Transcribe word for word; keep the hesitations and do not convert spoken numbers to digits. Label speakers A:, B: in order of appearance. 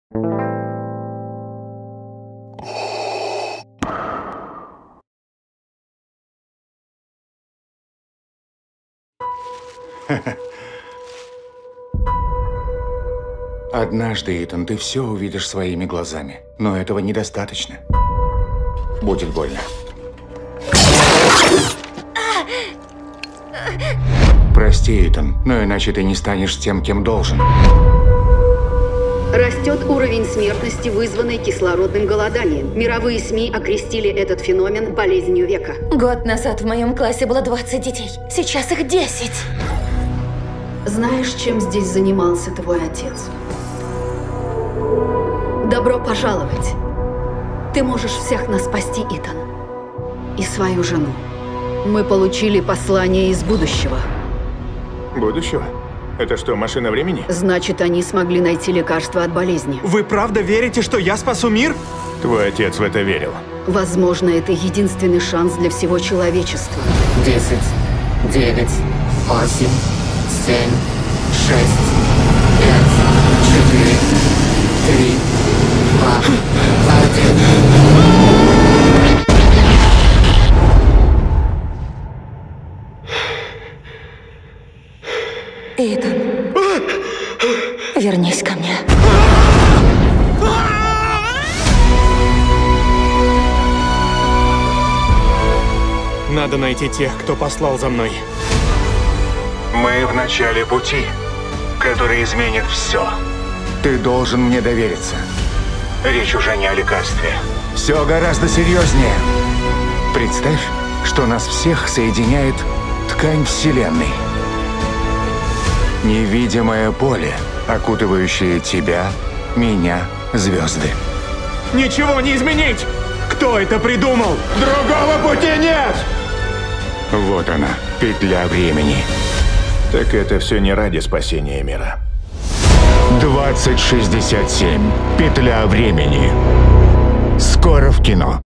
A: Однажды, Итан, ты все увидишь своими глазами. Но этого недостаточно. Будет больно. Прости, Итан, но иначе ты не станешь тем, кем должен.
B: Растет уровень смертности, вызванный кислородным голоданием. Мировые СМИ окрестили этот феномен болезнью века.
C: Год назад в моем классе было двадцать детей. Сейчас их десять.
B: Знаешь, чем здесь занимался твой отец? Добро пожаловать. Ты можешь всех нас спасти, Итан. И свою жену. Мы получили послание из будущего.
D: Будущего? Это что, машина времени?
B: Значит, они смогли найти лекарство от болезни.
E: Вы правда верите, что я спасу мир?
D: Твой отец в это верил.
B: Возможно, это единственный шанс для всего человечества.
F: Десять, девять, восемь, семь, шесть, пять, четыре, три, два, один.
C: Итан, вернись ко мне.
E: Надо найти тех, кто послал за мной.
A: Мы в начале пути, который изменит все. Ты должен мне довериться. Речь уже не о лекарстве. Все гораздо серьезнее. Представь, что нас всех соединяет ткань Вселенной. Невидимое поле, окутывающее тебя, меня, звезды.
E: Ничего не изменить! Кто это придумал? Другого пути нет!
A: Вот она, петля времени.
D: Так это все не ради спасения мира.
A: двадцать шестьдесят семь. Петля времени. Скоро в кино.